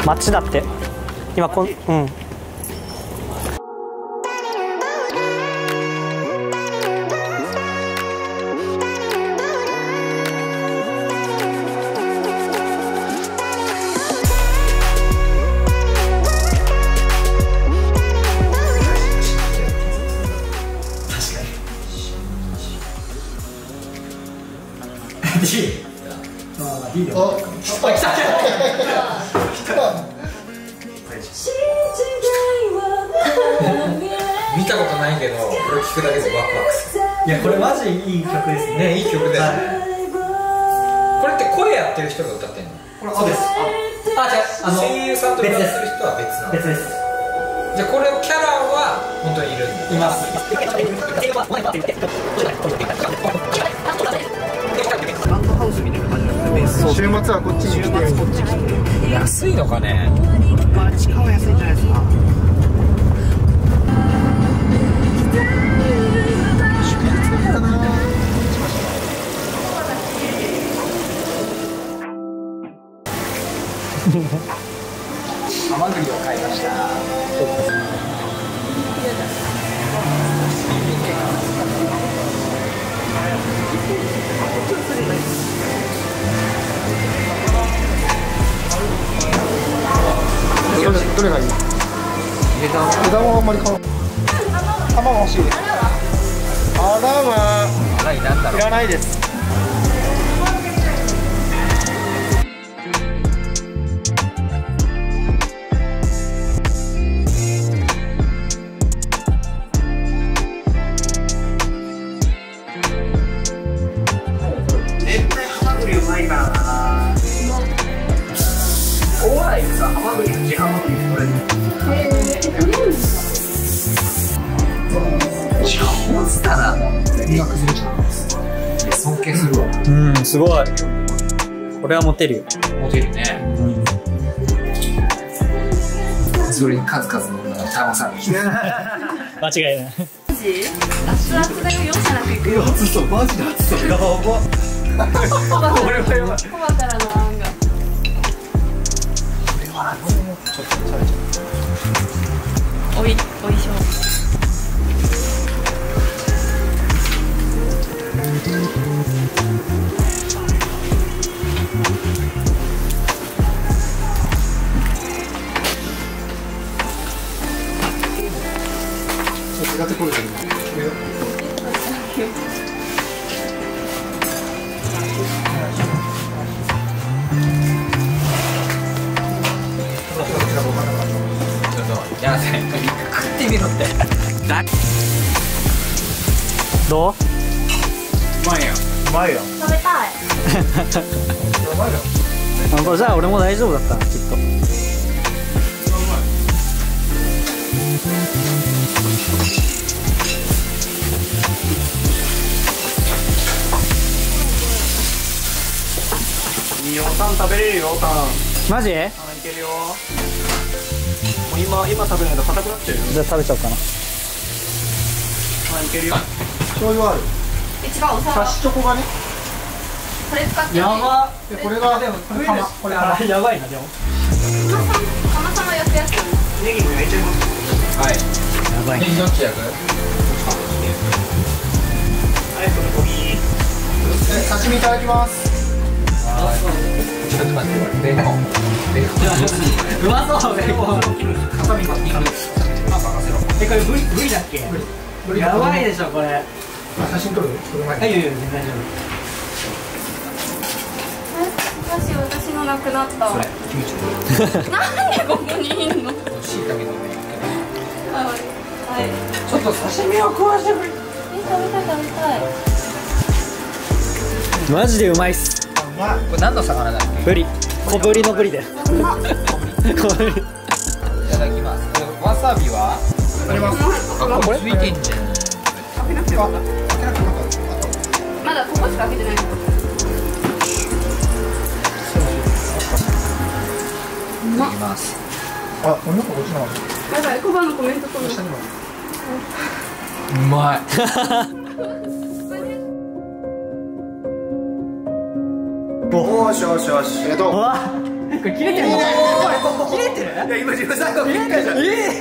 街だって今うん。 見たことないけど、これ聞くだけでワクワクする。 いや、これマジいい曲ですね。 いい曲ですね。これって声やってる人が歌ってんの？ そうです。 声優さんと歌ってる人は別なの？ 別です。 じゃあこれキャラは本当にいるんだ？ います。バンドハウスみたいな感じなんで、週末はこっちに来て。 安いのかね？ まあ、地下は安いんじゃないですか。 ハマグリを買いました。 どれがいい？枝もあんまり買わない。玉が欲しい。あらはいらないです。 尊敬するわ。 うん、すごい。これはモテるよ。 モテるね。それに数々の女が騙される。 間違いない。 マジ？熱々だよ、容赦なくいくよ。 熱そう、マジで熱そう。やば。 コバからの案が。 ちょっと食べちゃおいしょ。 う。使ってこれてる。 やだね。食ってみろって。 どう？ うまいよ。 うまいよ。 食べたい。 うまいよ。 じゃあ俺も大丈夫だったきっと。 いいよ、タン食べれるよ、タン。 マジ？ タンいけるよ。もう今食べないと硬くなっちゃうよ。 じゃあ食べちゃおうかな。 タンいけるよ。醤油ある。 違う、お皿。 サシチョコがね。 これ使って。 やば。 これがでもこれ玉。これ玉。 やばいなでも。 かまさま焼くやつ。 ネギも焼いちゃいます。 はい。 やばい。 どっち焼く？ はい、これゴミ。刺身いただきます。 ちょっと待って、ベーコン。 うまそうベーコン。 ハサミがいい。 任せろ。 これブリだっけ？やばいでしょこれ。 写真撮る？ はい、いいよ、全然大丈私のなくなった。なんでここにいんの？ 椎茸のね。 はい。 ちょっと刺身を食わしてくれ。 食べたい。 夫。マジでうまいっす。 これ何の魚だっけ？ ブリ。小ぶりのブリで。小ぶり。 いただきます。わさびは？ あります。 あ、これついてんじゃん。 まだここしか開けてない。 いただきます。 あ、お肉こっちなの。 やばい、コバのコメントと下にも。 うまい。 おーしよしよし。 うわ。 これ切れてるの？切れてる？ いや今自分最後切れたじゃん。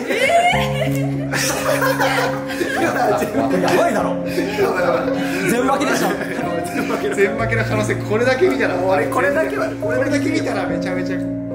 やばいだろ。全負けでしょ。 全負けの可能性これだけ見たら、これだけ見たらめちゃめちゃ。